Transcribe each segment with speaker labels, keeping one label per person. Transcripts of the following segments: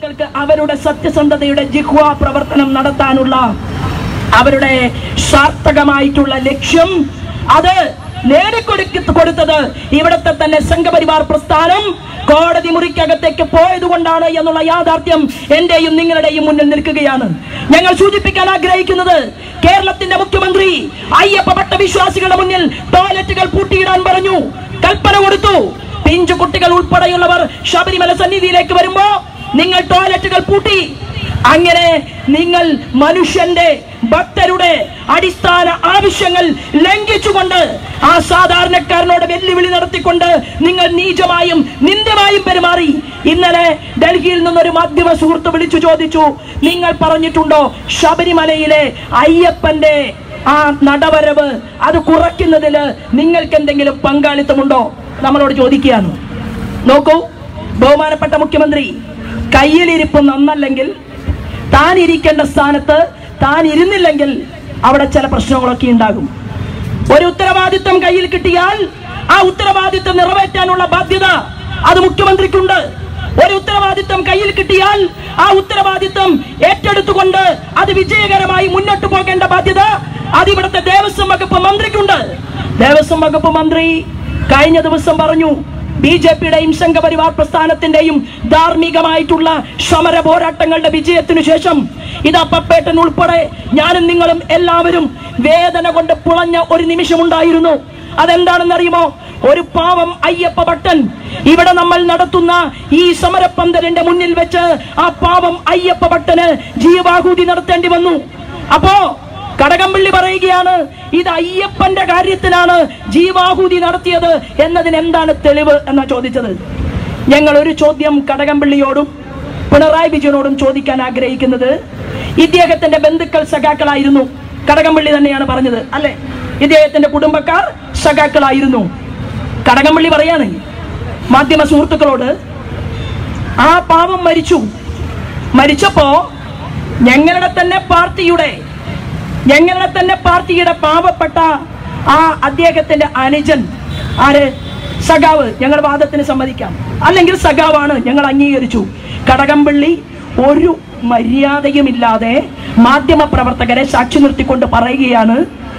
Speaker 1: നേതാക്കൾക്ക് അവരുടെ സത്യസന്ധതയുടെ ജിഹ്വാ പ്രവർത്തനം നടത്താനുള്ള അവരുടെ സാർത്ഥകമായിട്ടുള്ള ലക്ഷ്യം അത് നേടിക്കൊടുത്തത് ഇവിടത്തെ തന്നെ സംഘപരിവാർ പ്രസ്ഥാനം കോടതി മുറിക്കകത്തേക്ക് പോയതുകൊണ്ടാണ് എന്നുള്ള യാഥാർത്ഥ്യം എന്റെയും നിങ്ങളുടെയും മുന്നിൽ നിൽക്കുകയാണ്. ഞങ്ങൾ സൂചിപ്പിക്കാൻ ആഗ്രഹിക്കുന്നത്, കേരളത്തിന്റെ മുഖ്യമന്ത്രി അയ്യപ്പ ഭട്ട വിശ്വാസികളുടെ മുന്നിൽ ടോയ്ലറ്റുകൾ പൂട്ടിയിടാൻ പറഞ്ഞു, കൽപ്പന കൊടുത്തു. പിഞ്ചു കുട്ടികൾ ഉൾപ്പെടെയുള്ളവർ ശബരിമല സന്നിധിയിലേക്ക് വരുമ്പോ നിങ്ങൾ ടോയ്ലറ്റുകൾ പൂട്ടി. അങ്ങനെ നിങ്ങൾ മനുഷ്യന്റെ ഭക്തരുടെ അടിസ്ഥാന ആവശ്യങ്ങൾ ലംഘിച്ചുകൊണ്ട് ആ സാധാരണക്കാരനോട് വെല്ലുവിളി നടത്തിക്കൊണ്ട് നിങ്ങൾ നീചമായും നിന്ദ്യമായും പെരുമാറി. ഇന്നലെ ഡൽഹിയിൽ നിന്നൊരു മാധ്യമ സുഹൃത്ത് വിളിച്ചു ചോദിച്ചു, നിങ്ങൾ പറഞ്ഞിട്ടുണ്ടോ ശബരിമലയിലെ അയ്യപ്പന്റെ ആ നടവരവ് അത് കുറയ്ക്കുന്നതില് നിങ്ങൾക്ക് എന്തെങ്കിലും പങ്കാളിത്തമുണ്ടോ? നമ്മളോട് ചോദിക്കുകയാണ്. നോക്കൂ, ബഹുമാനപ്പെട്ട മുഖ്യമന്ത്രി, കയ്യിലിരിപ്പ് നന്നല്ലെങ്കിൽ, താൻ ഇരിക്കേണ്ട സ്ഥാനത്ത് താൻ ഇരുന്നില്ലെങ്കിൽ അവിടെ ചില പ്രശ്നങ്ങളൊക്കെ ഉണ്ടാകും. ഒരു ഉത്തരവാദിത്വം കയ്യിൽ കിട്ടിയാൽ ആ ഉത്തരവാദിത്വം നിറവേറ്റാനുള്ള ബാധ്യത അത് മുഖ്യമന്ത്രിക്കുണ്ട്. ഒരു ഉത്തരവാദിത്വം കയ്യിൽ കിട്ടിയാൽ ആ ഉത്തരവാദിത്വം ഏറ്റെടുത്തുകൊണ്ട് അത് വിജയകരമായി മുന്നോട്ട് പോകേണ്ട ബാധ്യത അത് ഇവിടുത്തെ ദേവസ്വം വകുപ്പ് മന്ത്രിക്കുണ്ട്. ദേവസ്വം വകുപ്പ് മന്ത്രി കഴിഞ്ഞ ദിവസം പറഞ്ഞു, ബിജെപിയുടെയും സംഘപരിവാർ പ്രസ്ഥാനത്തിന്റെയും ധാർമ്മികമായിട്ടുള്ള സമര പോരാട്ടങ്ങളുടെ വിജയത്തിനു ശേഷം ഇതാ പപ്പേട്ടൻ ഉൾപ്പെടെ ഞാനും നിങ്ങളും എല്ലാവരും വേദന കൊണ്ട് പുളഞ്ഞ ഒരു നിമിഷമുണ്ടായിരുന്നു. അതെന്താണെന്നറിയുമോ? ഒരു പാവം അയ്യപ്പ ഭട്ടൻ ഇവിടെ നമ്മൾ നടത്തുന്ന ഈ സമരപ്പന്തലിന്റെ മുന്നിൽ വെച്ച് ആ പാവം അയ്യപ്പ ഭട്ടന് ജീവാഹൂതി നടത്തേണ്ടി വന്നു. അപ്പോ കടകംപള്ളി പറയുകയാണ്, ഇത് അയ്യപ്പന്റെ കാര്യത്തിലാണ് ജീവാഹൂതി നടത്തിയത് എന്നതിന് എന്താണ് തെളിവ് എന്നാ ചോദിച്ചത്. ഞങ്ങൾ ഒരു ചോദ്യം കടകംപള്ളിയോടും പിണറായി വിജയനോടും ചോദിക്കാൻ ആഗ്രഹിക്കുന്നത്, ഇദ്ദേഹത്തിന്റെ ബന്ധുക്കൾ സഖാക്കളായിരുന്നു, കടകംപള്ളി തന്നെയാണ് പറഞ്ഞത് അല്ലെ? ഇദ്ദേഹത്തിന്റെ കുടുംബക്കാർ സഖാക്കളായിരുന്നു. കടകംപള്ളി പറയാണ് മാധ്യമ സുഹൃത്തുക്കളോട്, ആ പാവം മരിച്ചപ്പോ ഞങ്ങളുടെ തന്നെ പാർട്ടിയുടെ പാവപ്പെട്ട ആ അദ്ദേഹത്തിന്റെ അനുജൻ ആര്, സഖാവ്, ഞങ്ങൾ വാദത്തിന് സമ്മതിക്കാം, അല്ലെങ്കിൽ സഖാവാണ്, ഞങ്ങൾ അംഗീകരിച്ചു. കടകംപള്ളി ഒരു മര്യാദയുമില്ലാതെ മാധ്യമ പ്രവർത്തകരെ സാക്ഷി നിർത്തിക്കൊണ്ട് പറയുകയാണ്,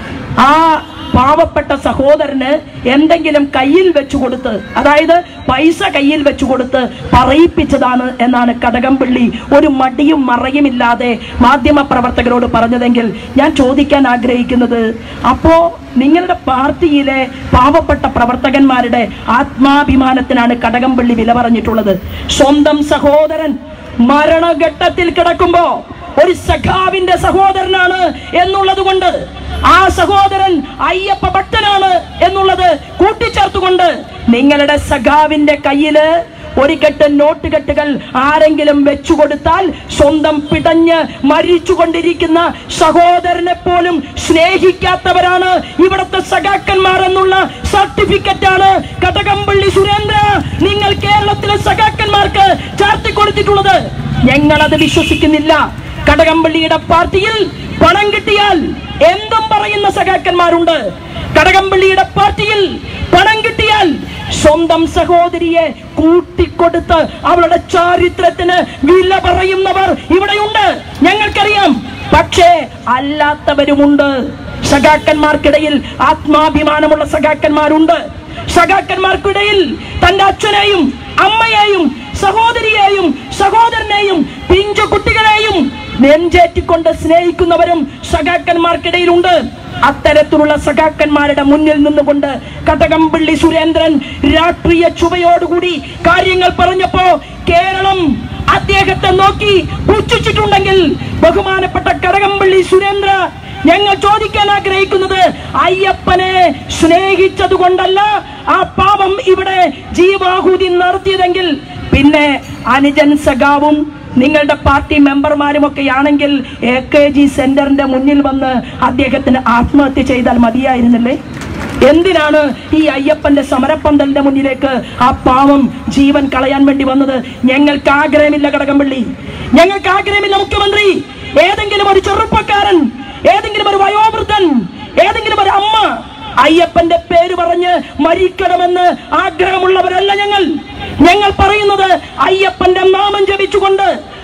Speaker 1: ആ പാവപ്പെട്ട സഹോദരന് എന്തെങ്കിലും കയ്യിൽ വെച്ചു കൊടുത്ത്, അതായത് പൈസ കയ്യിൽ വെച്ചു കൊടുത്ത് പറയിപ്പിച്ചതാണ് എന്നാണ് കടകംപള്ളി ഒരു മടിയും മറയുമില്ലാതെ മാധ്യമ പ്രവർത്തകരോട് പറഞ്ഞതെങ്കിൽ ഞാൻ ചോദിക്കാൻ ആഗ്രഹിക്കുന്നത്, അപ്പോ നിങ്ങളുടെ പാർട്ടിയിലെ പാവപ്പെട്ട പ്രവർത്തകന്മാരുടെ ആത്മാഭിമാനത്തിനാണ് കടകംപള്ളി വില പറഞ്ഞിട്ടുള്ളത്. സ്വന്തം സഹോദരൻ മരണഘട്ടത്തിൽ കിടക്കുമ്പോ ഒരു സഖാവിന്റെ സഹോദരനാണ് എന്നുള്ളത് കൊണ്ട്, ആ സഹോദരൻ അയ്യപ്പ ഭട്ടനാണ് എന്നുള്ളത് കൂട്ടിച്ചേർത്തുകൊണ്ട് നിങ്ങളുടെ സഖാവിന്റെ കയ്യില് ഒരു കെട്ട് നോട്ടുകെട്ടുകൾ ആരെങ്കിലും വെച്ചുകൊടുത്താൽ സ്വന്തം പിടഞ്ഞ് മരിച്ചുകൊണ്ടിരിക്കുന്ന സഹോദരനെ പോലും സ്നേഹിക്കാത്തവരാണ് ഇവിടുത്തെ സഖാക്കന്മാർ എന്നുള്ള സർട്ടിഫിക്കറ്റാണ് കടകംപള്ളി സുരേന്ദ്ര നിങ്ങൾ കേരളത്തിലെ സഖാക്കന്മാർക്ക് ചാർത്തിക്കൊടുത്തിട്ടുള്ളത്. ഞങ്ങളത് വിശ്വസിക്കുന്നില്ല. കടകംപള്ളിയുടെ പാർട്ടിയിൽ പണം കിട്ടിയാൽ എന്തും പറയുന്ന സഖാക്കന്മാരുണ്ട്. കടകംപള്ളിയുടെ പാർട്ടിയിൽ പണം കിട്ടിയാൽ സ്വന്തം സഹോദരിയെ കൂട്ടിക്കൊടുത്ത് അവളുടെ ചാരിത്രത്തിന് വില പറയുന്നവർ ഇവിടെയുണ്ട്, ഞങ്ങൾക്കറിയാം. പക്ഷേ അല്ലാത്തവരുമുണ്ട്. സഖാക്കന്മാർക്കിടയിൽ ആത്മാഭിമാനമുള്ള സഖാക്കന്മാരുണ്ട്. സഖാക്കന്മാർക്കിടയിൽ തന്റെ അച്ഛനെയും അമ്മയെയും സഹോദരിയെയും സഹോദരനെയും പിഞ്ചു കുട്ടികളെയും നെഞ്ചേറ്റിക്കൊണ്ട് സ്നേഹിക്കുന്നവരും സഖാക്കന്മാർക്കിടയിലുണ്ട്. അത്തരത്തിലുള്ള സഖാക്കന്മാരുടെ മുന്നിൽ നിന്നുകൊണ്ട് കടകംപള്ളി സുരേന്ദ്രൻ രാഷ്ട്രീയ ചുവയോടുകൂടി കാര്യങ്ങൾ പറഞ്ഞപ്പോ കേരളം അദ്ദേഹത്തെ നോക്കി പുച്ഛിച്ചിട്ടുണ്ടെങ്കിൽ, ബഹുമാനപ്പെട്ട കടകംപള്ളി സുരേന്ദ്ര, ഞങ്ങൾ ചോദിക്കാൻ ആഗ്രഹിക്കുന്നത്, അയ്യപ്പനെ സ്നേഹിച്ചത് കൊണ്ടല്ല ആ പാപം ഇവിടെ ജീവാഹൂതി നടത്തിയതെങ്കിൽ പിന്നെ അനുജൻ സഖാവും നിങ്ങളുടെ പാർട്ടി മെമ്പർമാരുമൊക്കെയാണെങ്കിൽ AKG സെന്ററിന്റെ മുന്നിൽ വന്ന് അദ്ദേഹത്തിന് ആത്മഹത്യ ചെയ്താൽ മതിയായിരുന്നില്ലേ? എന്തിനാണ് ഈ അയ്യപ്പന്റെ സമരപ്പന്തലിന്റെ മുന്നിലേക്ക് ആ പാവം ജീവൻ കളയാൻ വേണ്ടി വന്നത്? ഞങ്ങൾക്ക് ആഗ്രഹമില്ല കടകംപള്ളി, ഞങ്ങൾക്ക് ആഗ്രഹമില്ല മുഖ്യമന്ത്രി. ഏതെങ്കിലും ഒരു ചെറുപ്പക്കാരൻ, ഏതെങ്കിലും ഒരു വയോവൃദ്ധൻ, ഏതെങ്കിലും ഒരു അമ്മ അയ്യപ്പന്റെ പേര് പറഞ്ഞ് മരിക്കണമെന്ന് ആഗ്രഹമുള്ളവരല്ല ഞങ്ങൾ. ഞങ്ങൾ പറയുന്നത്, അയ്യപ്പന്റെ നാമം ജപിച്ചുകൊണ്ട്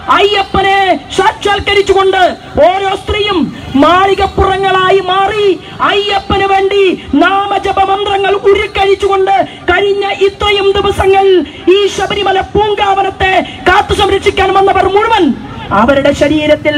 Speaker 1: അയ്യപ്പനെ സാക്ഷാത്കരിച്ചുകൊണ്ട് ഓരോ സ്ത്രീയും മാളികപ്പുറങ്ങളായി മാറി അയ്യപ്പന് വേണ്ടി നാമജപ മന്ത്രങ്ങൾ ഉരുക്കഴിച്ചുകൊണ്ട് കഴിഞ്ഞ ഇത്രയും ദിവസങ്ങൾ ഈ ശബരിമല പൂങ്കാവനത്തെ കാത്തു സംരക്ഷിക്കാൻ വന്നവർ മുഴുവൻ അവരുടെ ശരീരത്തിൽ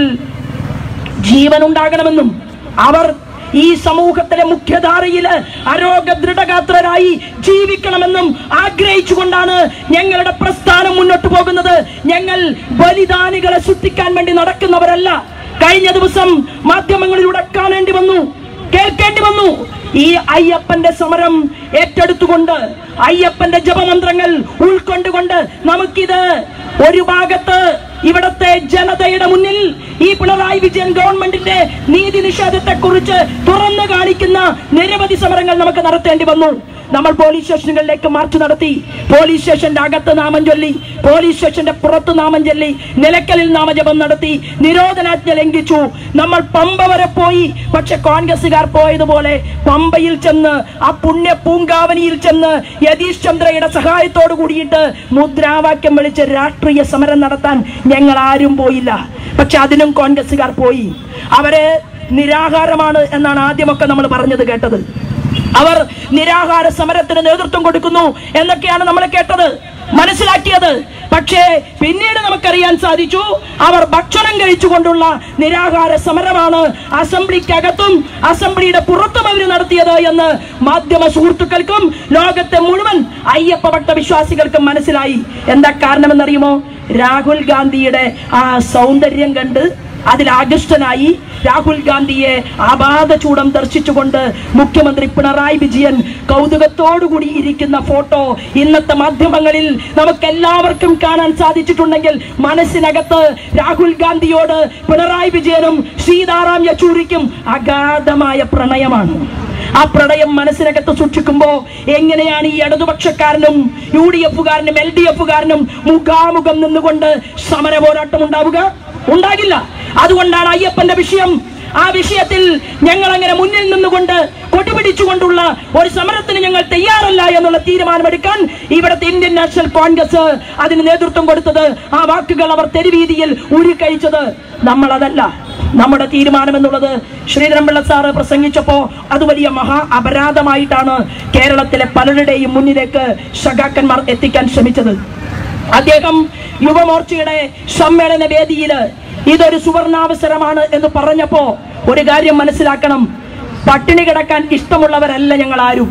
Speaker 1: ജീവൻ ഉണ്ടാകണമെന്നും അവർ ഈ സമൂഹത്തിലെ മുഖ്യധാരയില് ആരോഗ്യ ദൃഢഗാത്രരായി ജീവിക്കണമെന്നും ആഗ്രഹിച്ചുകൊണ്ടാണ് ഞങ്ങളുടെ പ്രസ്ഥാനം മുന്നോട്ട് പോകുന്നത്. ഞങ്ങൾ ബലിദാനികളെ സൃഷ്ടിക്കാൻ വേണ്ടി നടക്കുന്നവരല്ല. കഴിഞ്ഞ ദിവസം മാധ്യമങ്ങളിലൂടെ കാണേണ്ടി വന്നു, കേൾക്കേണ്ടി വന്നു. ഈ അയ്യപ്പന്റെ സമരം ഏറ്റെടുത്തുകൊണ്ട് അയ്യപ്പന്റെ ജപമന്ത്രങ്ങൾ ഉൾക്കൊണ്ടുകൊണ്ട് നമുക്കിത് ഒരു ഭാഗത്ത് ഇവിടത്തെ ജനതയുടെ മുന്നിൽ ഈ പിണറായി വിജയൻ ഗവൺമെന്റിന്റെ നീതി നിഷേധത്തെ കുറിച്ച് തുറന്നു കാണിക്കുന്ന നിരവധി സമരങ്ങൾ നമുക്ക് നടത്തേണ്ടി വന്നു. നമ്മൾ പോലീസ് സ്റ്റേഷനുകളിലേക്ക് മാർച്ച് നടത്തി, പോലീസ് സ്റ്റേഷന്റെ അകത്ത് നാമം ചൊല്ലി, പോലീസ് സ്റ്റേഷന്റെ പുറത്ത് നാമം ചൊല്ലി, നിലയ്ക്കലിൽ നാമജപം നടത്തി, നിരോധനാജ്ഞ ലംഘിച്ചു. നമ്മൾ പമ്പ വരെ പോയി. പക്ഷെ കോൺഗ്രസുകാർ പോയതുപോലെ പമ്പയിൽ ചെന്ന് ആ പുണ്യ പൂങ്കാവനിയിൽ ചെന്ന് യതീഷ് ചന്ദ്രയുടെ സഹായത്തോട് കൂടിയിട്ട് മുദ്രാവാക്യം വിളിച്ച് രാഷ്ട്രീയ സമരം നടത്താൻ ഞങ്ങൾ ആരും പോയില്ല. പക്ഷെ അതിനും കോൺഗ്രസുകാർ പോയി. അവര് നിരാഹാരമാണ് എന്നാണ് ആദ്യമൊക്കെ നമ്മൾ പറഞ്ഞത് കേട്ടത്. അവർ നിരാഹാര സമരത്തിന് നേതൃത്വം കൊടുക്കുന്നു എന്നൊക്കെയാണ് നമ്മൾ കേട്ടത്, മനസ്സിലാക്കിയത്. പക്ഷേ പിന്നീട് നമുക്കറിയാൻ സാധിച്ചു അവർ ഭക്ഷണം കഴിച്ചുകൊണ്ടുള്ള നിരാഹാര സമരമാണ് അസംബ്ലിക്കകത്തും അസംബ്ലിയുടെ പുറത്തും അവർ നടത്തിയത് എന്ന് മാധ്യമ സുഹൃത്തുക്കൾക്കും ലോകത്തെ മുഴുവൻ അയ്യപ്പ ഭക്ത വിശ്വാസികൾക്കും മനസ്സിലായി. എന്താ കാരണമെന്നറിയുമോ? രാഹുൽ ഗാന്ധിയുടെ ആ സൗന്ദര്യം കണ്ട് അതിൽ ആകൃഷ്ടനായി രാഹുൽ ഗാന്ധിയെ ആപാദചൂടം ദർശിച്ചുകൊണ്ട് മുഖ്യമന്ത്രി പിണറായി വിജയൻ കൗതുകത്തോടുകൂടി ഇരിക്കുന്ന ഫോട്ടോ ഇന്നത്തെ മാധ്യമങ്ങളിൽ നമുക്കെല്ലാവർക്കും കാണാൻ സാധിച്ചിട്ടുണ്ടെങ്കിൽ മനസ്സിനകത്ത് രാഹുൽ ഗാന്ധിയോട് പിണറായി വിജയനും സീതാറാം യെച്ചൂരിക്കും അഗാധമായ പ്രണയമാണ്. ആ പ്രണയം മനസ്സിനകത്ത് സൂക്ഷിക്കുമ്പോ എങ്ങനെയാണ് ഈ ഇടതുപക്ഷക്കാരനും UDF-കാരനും LDF-കാരനും മുഖാമുഖം നിന്നുകൊണ്ട് സമര പോരാട്ടം ഉണ്ടാവുക? ഉണ്ടാകില്ല. അതുകൊണ്ടാണ് അയ്യപ്പന്റെ വിഷയം, ആ വിഷയത്തിൽ ഞങ്ങൾ അങ്ങനെ മുന്നിൽ നിന്നുകൊണ്ട് കൊടിപിടിച്ചുകൊണ്ടുള്ള ഒരു സമരത്തിന് ഞങ്ങൾ തയ്യാറല്ല എന്നുള്ള തീരുമാനമെടുക്കാൻ ഇവിടുത്തെ ഇന്ത്യൻ നാഷണൽ കോൺഗ്രസ് അതിന് നേതൃത്വം കൊടുത്തത്. ആ വാക്കുകൾ അവർ തെരുവീതിയിൽ ഉരുക്കഴിച്ചത് നമ്മളതല്ല. നമ്മുടെ തീരുമാനം എന്നുള്ളത് ശ്രീധരൻപിള്ള സാറ് പ്രസംഗിച്ചപ്പോ അത് വലിയ മഹാ അപരാധമായിട്ടാണ് കേരളത്തിലെ പലരുടെയും മുന്നിലേക്ക് സഖാക്കന്മാർ എത്തിക്കാൻ ശ്രമിച്ചത്. അദ്ദേഹം യുവമോർച്ചയുടെ സമ്മേളന വേദിയിൽ ഇതൊരു സുവർണാവസരമാണ് എന്ന് പറഞ്ഞപ്പോ ഒരു കാര്യം മനസ്സിലാക്കണം, പട്ടിണി കിടക്കാൻ ഇഷ്ടമുള്ളവരല്ല ഞങ്ങൾ ആരും.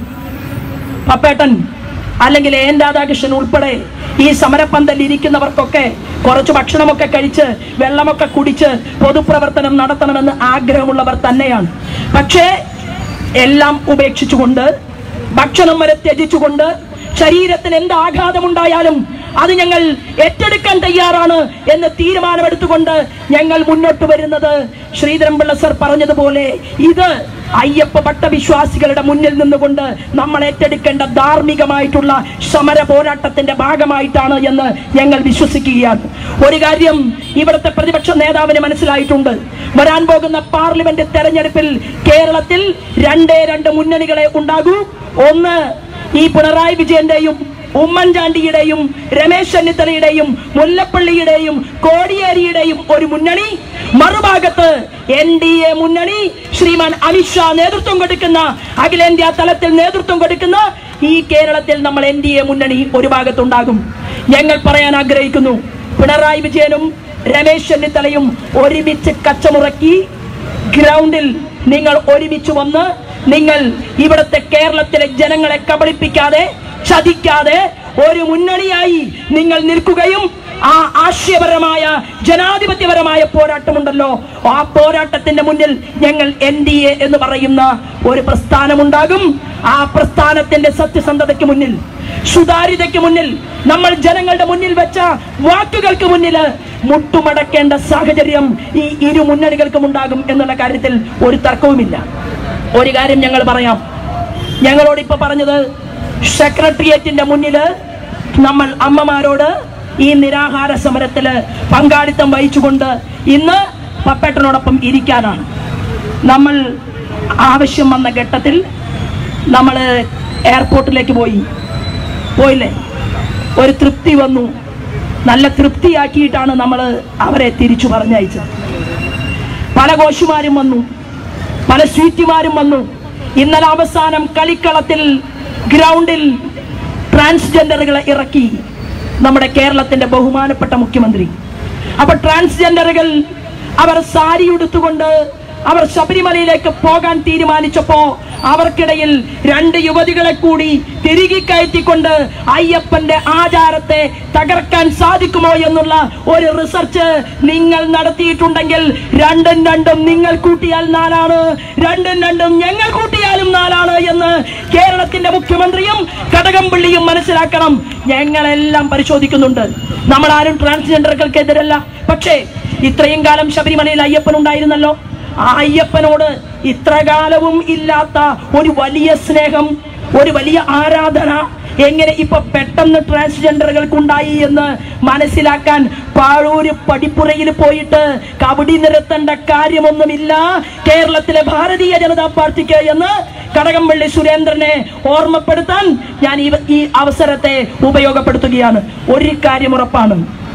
Speaker 1: പപ്പേട്ടൻ അല്ലെങ്കിൽ എൻ രാധാകൃഷ്ണൻ ഉൾപ്പെടെ ഈ സമരപ്പന്തലിൽ ഇരിക്കുന്നവർക്കൊക്കെ കുറച്ച് ഭക്ഷണമൊക്കെ കഴിച്ച് വെള്ളമൊക്കെ കുടിച്ച് പൊതുപ്രവർത്തനം നടത്തണമെന്ന് ആഗ്രഹമുള്ളവർ തന്നെയാണ്. പക്ഷേ എല്ലാം ഉപേക്ഷിച്ചുകൊണ്ട്, ഭക്ഷണം വരെ ത്യജിച്ചുകൊണ്ട്, ശരീരത്തിന് എന്ത് ആഘാതമുണ്ടായാലും അത് ഞങ്ങൾ ഏറ്റെടുക്കാൻ തയ്യാറാണ് എന്ന് തീരുമാനമെടുത്തുകൊണ്ട് ഞങ്ങൾ മുന്നോട്ട് വരുന്നത് ശ്രീധരൻപിള്ള സർ പറഞ്ഞതുപോലെ ഇത് അയ്യപ്പ ഭട്ടവിശ്വാസികളുടെ മുന്നിൽ നിന്നുകൊണ്ട് നമ്മൾ ഏറ്റെടുക്കേണ്ട ധാർമ്മികമായിട്ടുള്ള സമര പോരാട്ടത്തിന്റെ ഭാഗമായിട്ടാണ് എന്ന് ഞങ്ങൾ വിശ്വസിക്കുകയാണ്. ഒരു കാര്യം ഇവിടുത്തെ പ്രതിപക്ഷ നേതാവിന് മനസ്സിലായിട്ടുണ്ട്. വരാൻ പോകുന്ന പാർലമെന്റ് തെരഞ്ഞെടുപ്പിൽ കേരളത്തിൽ രണ്ട് മുന്നണികളെ ഉണ്ടാകൂ. ഒന്ന് ഈ പിണറായി വിജയന്റെയും ഉമ്മൻചാണ്ടിയുടെയും രമേശ് ചെന്നിത്തലയുടെയും മുല്ലപ്പള്ളിയുടെയും കോടിയേരിയുടെയും ഒരു മുന്നണി, മറുഭാഗത്ത് NDA മുന്നണി, ശ്രീമാൻ അമിത്ഷാ നേതൃത്വം കൊടുക്കുന്ന, അഖിലേന്ത്യാ തലത്തിൽ നേതൃത്വം കൊടുക്കുന്ന ഈ കേരളത്തിൽ നമ്മൾ NDA മുന്നണി ഒരു ഭാഗത്തുണ്ടാകും. ഞങ്ങൾ പറയാൻ ആഗ്രഹിക്കുന്നു, പിണറായി വിജയനും രമേശ് ചെന്നിത്തലയും ഒരുമിച്ച് കച്ചമുറക്കി ഗ്രൗണ്ടിൽ നിങ്ങൾ ഒരുമിച്ച് വന്ന് നിങ്ങൾ ഇവിടുത്തെ കേരളത്തിലെ ജനങ്ങളെ കബളിപ്പിക്കാതെ, ചതിക്കാതെ ഒരു മുന്നണിയായി നിങ്ങൾ നിൽക്കുകയും ആ ആശയപരമായ ജനാധിപത്യപരമായ പോരാട്ടമുണ്ടല്ലോ, ആ പോരാട്ടത്തിന്റെ മുന്നിൽ ഞങ്ങൾ NDA എന്ന് പറയുന്ന ഒരു പ്രസ്ഥാനമുണ്ടാകും. ആ പ്രസ്ഥാനത്തിന്റെ സത്യസന്ധതയ്ക്ക് മുന്നിൽ, സുതാര്യതയ്ക്ക് മുന്നിൽ, നമ്മൾ ജനങ്ങളുടെ മുന്നിൽ വെച്ച വാക്കുകൾക്ക് മുന്നിൽ മുട്ടുമടക്കേണ്ട സാഹചര്യം ഈ ഇരു മുന്നണികൾക്കും ഉണ്ടാകും എന്നുള്ള കാര്യത്തിൽ ഒരു തർക്കവുമില്ല. ഒരു കാര്യം ഞങ്ങൾ പറയാം, ഞങ്ങളോട് ഇപ്പൊ പറഞ്ഞത് സെക്രട്ടേറിയറ്റിന്റെ മുന്നില് നമ്മൾ അമ്മമാരോട് ഈ നിരാഹാര സമരത്തില് പങ്കാളിത്തം വഹിച്ചുകൊണ്ട് ഇന്ന് പപ്പേട്ടനോടൊപ്പം ഇരിക്കാനാണ്. നമ്മൾ ആവശ്യം വന്ന ഘട്ടത്തിൽ നമ്മൾ എയർപോർട്ടിലേക്ക് പോയില്ലേ, ഒരു തൃപ്തി വന്നു. നല്ല തൃപ്തിയാക്കിയിട്ടാണ് നമ്മൾ അവരെ തിരിച്ചു പറഞ്ഞയച്ചത്. പല കോശിമാരും വന്നു, പല സ്വീറ്റുമാരും വന്നു. ഇന്നലെ അവസാനം കളിക്കളത്തിൽ ഗ്രൗണ്ടിൽ ട്രാൻസ്ജെൻഡറുകളെ ഇറക്കി നമ്മുടെ കേരളത്തിന്റെ ബഹുമാനപ്പെട്ട മുഖ്യമന്ത്രി. അപ്പൊ ട്രാൻസ്ജെൻഡറുകൾ അവർ സാരി ഉടുത്തുകൊണ്ട് അവർ ശബരിമലയിലേക്ക് പോകാൻ തീരുമാനിച്ചപ്പോ അവർക്കിടയിൽ 2 യുവതികളെ കൂടി തിരികെ കയറ്റിക്കൊണ്ട് അയ്യപ്പന്റെ ആചാരത്തെ തകർക്കാൻ സാധിക്കുമോ എന്നുള്ള ഒരു റിസർച്ച് നിങ്ങൾ നടത്തിയിട്ടുണ്ടെങ്കിൽ 2 നിങ്ങൾ കൂട്ടിയാൽ 4 2 ഞങ്ങൾ കൂട്ടിയാലും 4 എന്ന് കേരളത്തിന്റെ മുഖ്യമന്ത്രിയും കടകംപള്ളിയും മനസ്സിലാക്കണം. ഞങ്ങളെല്ലാം പരിശോധിക്കുന്നുണ്ട്. നമ്മൾ ആരും ട്രാൻസ്ജെൻഡറുകൾക്കെതിരല്ല. പക്ഷേ ഇത്രയും കാലം ശബരിമലയിൽ അയ്യപ്പൻ ഉണ്ടായിരുന്നല്ലോ. ആ അയ്യപ്പനോട് ഇത്രകാലവും ഇല്ലാത്ത ഒരു വലിയ സ്നേഹം, ഒരു വലിയ ആരാധന എങ്ങനെ ഇപ്പൊ പെട്ടെന്ന് ട്രാൻസ്ജെൻഡറുകൾക്കുണ്ടായി എന്ന് മനസ്സിലാക്കാൻ പാഴൂര് പടിപ്പുറയിൽ പോയിട്ട് കബഡി നിരത്തേണ്ട കാര്യമൊന്നുമില്ല കേരളത്തിലെ ഭാരതീയ ജനതാ പാർട്ടിക്ക് എന്ന് കടകംപള്ളി സുരേന്ദ്രനെ ഓർമ്മപ്പെടുത്താൻ ഞാൻ ഈ അവസരത്തെ ഉപയോഗപ്പെടുത്തുകയാണ്. ഒരു കാര്യം ഉറപ്പാണ്,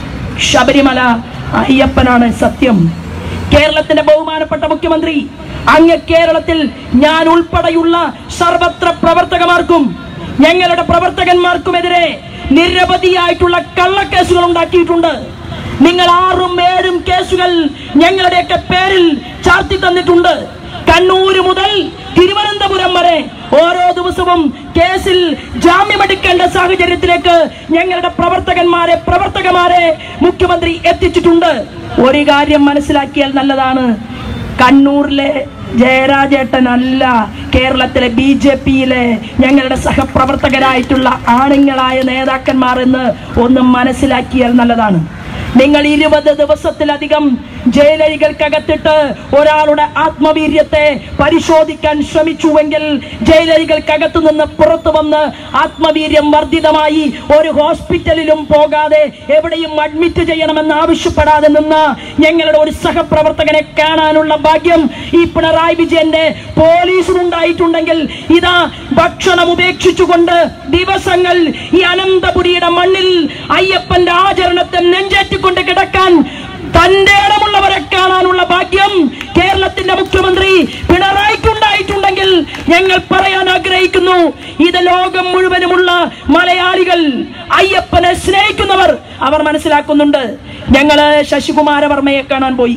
Speaker 1: ശബരിമല അയ്യപ്പനാണ് സത്യം. കേരളത്തിന്റെ ബഹുമാനപ്പെട്ട മുഖ്യമന്ത്രി, അങ്ങ് കേരളത്തിൽ ഞാൻ ഉൾപ്പെടെയുള്ള സർവത്ര പ്രവർത്തകന്മാർക്കും ഞങ്ങളുടെ പ്രവർത്തകന്മാർക്കുമെതിരെ നിരവധിയായിട്ടുള്ള കള്ളക്കേസുകൾ ഉണ്ടാക്കിയിട്ടുണ്ട്. നിങ്ങൾ 6ഉം 7ഉം കേസുകൾ ഞങ്ങളുടെയൊക്കെ പേരിൽ ചാർത്തി തന്നിട്ടുണ്ട്. കണ്ണൂര് മുതൽ തിരുവനന്തപുരം വരെ ഓരോ ദിവസവും കേസിൽ ജാമ്യമെടുക്കേണ്ട സാഹചര്യത്തിലേക്ക് ഞങ്ങളുടെ പ്രവർത്തകന്മാരെ മുഖ്യമന്ത്രി എത്തിച്ചിട്ടുണ്ട്. ഒരു കാര്യം മനസ്സിലാക്കിയാൽ നല്ലതാണ്, കണ്ണൂരിലെ ജയരാജേട്ടനല്ല കേരളത്തിലെ BJPയിലെ ഞങ്ങളുടെ സഹപ്രവർത്തകരായിട്ടുള്ള ആണുങ്ങളായ നേതാക്കന്മാർ എന്ന് ഒന്ന് മനസ്സിലാക്കിയാൽ നല്ലതാണ്. നിങ്ങൾ 20 ദിവസത്തിലധികം ജയിലഴികൾക്കകത്തിട്ട് ഒരാളുടെ ആത്മവീര്യത്തെ പരിശോധിക്കാൻ ശ്രമിച്ചുവെങ്കിൽ ജയിലഴികൾക്കകത്തു നിന്ന് പുറത്തു വന്ന് ആത്മവീര്യം വർദ്ധിതമായി ഒരു ഹോസ്പിറ്റലിലും പോകാതെ എവിടെയും അഡ്മിറ്റ് ചെയ്യണമെന്ന് ആവശ്യപ്പെടാതെ നിന്ന് ഞങ്ങളുടെ ഒരു സഹപ്രവർത്തകനെ കാണാനുള്ള ഭാഗ്യം ഈ പിണറായി വിജയന്റെ പോലീസിനുണ്ടായിട്ടുണ്ടെങ്കിൽ ഇതാ ഭക്ഷണം ഉപേക്ഷിച്ചുകൊണ്ട് ദിവസങ്ങൾ ഈ അനന്തപുരിയുടെ മണ്ണിൽ അയ്യപ്പന്റെ ആചരണത്തെ നെഞ്ചേറ്റിക്കൊണ്ട് കിടക്കാൻ തന്റെ ഇടമുള്ളവരെ കാണാനുള്ള ഭാഗ്യം കേരളത്തിന്റെ മുഖ്യമന്ത്രി പിണറായിക്കുണ്ടായിട്ടുണ്ടെങ്കിൽ ഞങ്ങൾ പറയാൻ ആഗ്രഹിക്കുന്നു, ഇത് ലോകം മുഴുവനുമുള്ള മലയാളികൾ, അയ്യപ്പനെ സ്നേഹിക്കുന്നവർ അവർ മനസ്സിലാക്കുന്നുണ്ട്. ഞങ്ങള് ശശികുമാരവർമ്മയെ കാണാൻ പോയി.